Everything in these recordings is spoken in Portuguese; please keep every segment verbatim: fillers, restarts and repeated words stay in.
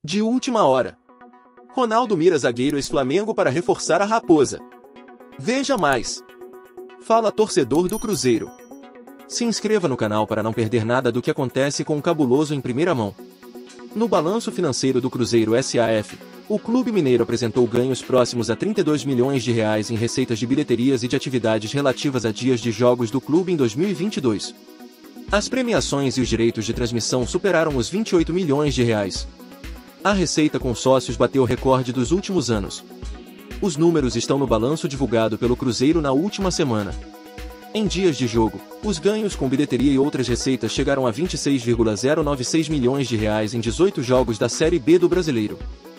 De última hora. Ronaldo mira zagueiro ex-Flamengo para reforçar a Raposa. Veja mais. Fala torcedor do Cruzeiro. Se inscreva no canal para não perder nada do que acontece com o cabuloso em primeira mão. No balanço financeiro do Cruzeiro S A F, o clube mineiro apresentou ganhos próximos a trinta e dois milhões de reais em receitas de bilheterias e de atividades relativas a dias de jogos do clube em dois mil e vinte e dois. As premiações e os direitos de transmissão superaram os vinte e oito milhões de reais. A receita com sócios bateu o recorde dos últimos anos. Os números estão no balanço divulgado pelo Cruzeiro na última semana. Em dias de jogo, os ganhos com bilheteria e outras receitas chegaram a vinte e seis vírgula zero nove seis milhões de reais em dezoito jogos da Série B do Brasileiro.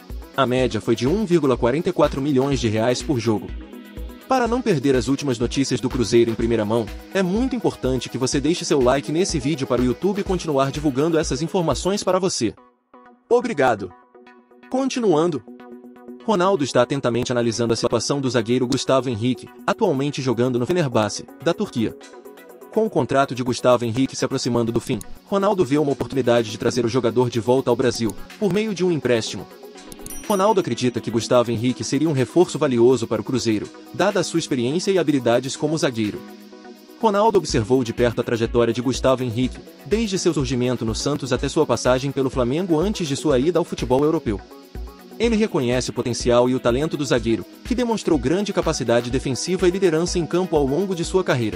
A média foi de um vírgula quarenta e quatro milhões de reais por jogo. Para não perder as últimas notícias do Cruzeiro em primeira mão, é muito importante que você deixe seu like nesse vídeo para o YouTube continuar divulgando essas informações para você. Obrigado. Continuando. Ronaldo está atentamente analisando a situação do zagueiro Gustavo Henrique, atualmente jogando no Fenerbahçe, da Turquia. Com o contrato de Gustavo Henrique se aproximando do fim, Ronaldo vê uma oportunidade de trazer o jogador de volta ao Brasil, por meio de um empréstimo. Ronaldo acredita que Gustavo Henrique seria um reforço valioso para o Cruzeiro, dada a sua experiência e habilidades como zagueiro. Ronaldo observou de perto a trajetória de Gustavo Henrique, desde seu surgimento no Santos até sua passagem pelo Flamengo antes de sua ida ao futebol europeu. Ele reconhece o potencial e o talento do zagueiro, que demonstrou grande capacidade defensiva e liderança em campo ao longo de sua carreira.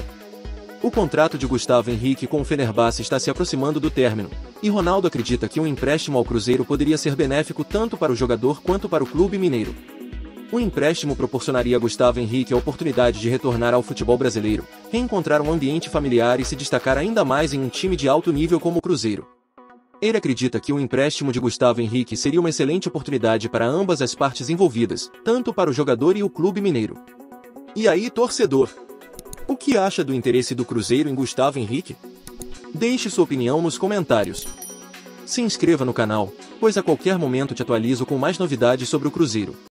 O contrato de Gustavo Henrique com o Fenerbahçe está se aproximando do término, e Ronaldo acredita que um empréstimo ao Cruzeiro poderia ser benéfico tanto para o jogador quanto para o clube mineiro. O empréstimo proporcionaria a Gustavo Henrique a oportunidade de retornar ao futebol brasileiro, reencontrar um ambiente familiar e se destacar ainda mais em um time de alto nível como o Cruzeiro. Ele acredita que o empréstimo de Gustavo Henrique seria uma excelente oportunidade para ambas as partes envolvidas, tanto para o jogador e o clube mineiro. E aí, torcedor? O que acha do interesse do Cruzeiro em Gustavo Henrique? Deixe sua opinião nos comentários. Se inscreva no canal, pois a qualquer momento te atualizo com mais novidades sobre o Cruzeiro.